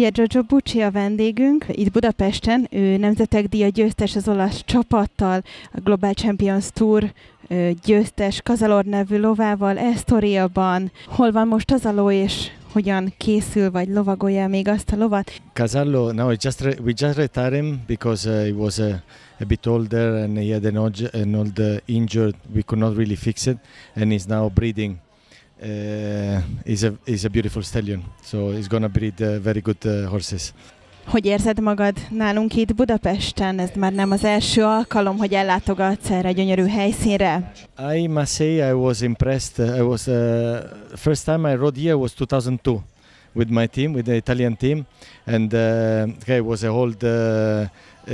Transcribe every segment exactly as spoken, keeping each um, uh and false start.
Piergiorgio Bucci a vendégünk itt Budapesten, ő nemzetekdíja győztes az olasz csapattal, a Global Champions Tour győztes Cazalor nevű lovával, Estoriaban. Hol van most az a ló, és hogyan készül, vagy lovagolja még azt a lovat? Casallo, no, it just re we just retired him because uh, he was uh, a bit older and he had an old, an old uh, injured. We could not really fix it, and he's now breeding. Uh, he's a he's a beautiful stallion, so he's gonna breed uh, very good uh, horses. Hogy érzed magad nálunk itt Budapesten? Ez már nem az első alkalom, hogy ellátogatsz erre a gyönyörű helyszínre. I must say I was impressed. I was uh, first time I rode here was two thousand two with my team, with the Italian team, and uh, okay, it was a whole. Uh,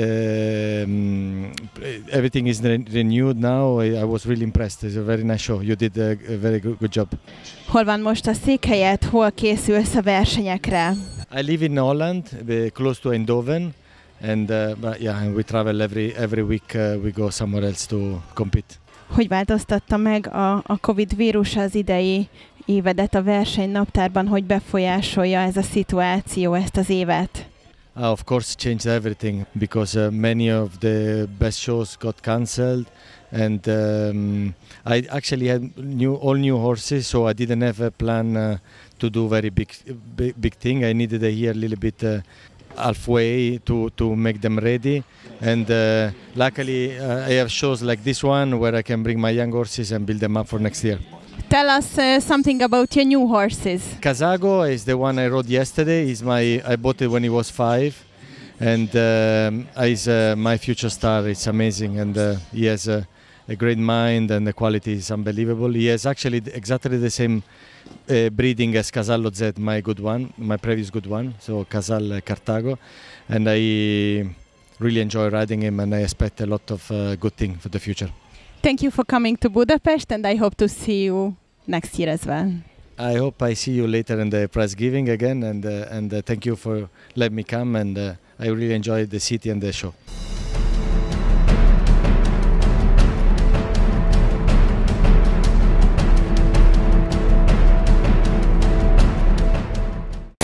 um, everything is re renewed now. I, I was really impressed. It's a very nice show. You did a, a very good, good job. Hol van most a székhelyed? Hol készülsz a versenyekre? I live in Holland, close to Eindhoven, and uh, but yeah, we travel every every week. Uh, we go somewhere else to compete. Hogy változtatta meg a, a Covid vírus az idei évedet a versenynaptárban, hogy befolyásolja ez a szituáció ezt az évet? Uh, of course, changed everything because uh, many of the best shows got cancelled, and um, I actually had new all new horses, so I didn't have a plan uh, to do very big, big big thing. I needed a year, a little bit uh, halfway to to make them ready, and uh, luckily uh, I have shows like this one where I can bring my young horses and build them up for next year. Tell us uh, something about your new horses. Casago is the one I rode yesterday. He's my I bought it when he was five, and um, he's uh, my future star. It's amazing, and uh, he has a, a great mind, and the quality is unbelievable. He has actually exactly the same uh, breeding as Casallo Z, my good one, my previous good one. So Casal Cartago, and I really enjoy riding him, and I expect a lot of uh, good thing for the future. Thank you for coming to Budapest, and I hope to see you next year as well. I hope I see you later in the prize giving again, and uh, and uh, thank you for letting me come, and uh, I really enjoyed the city and the show.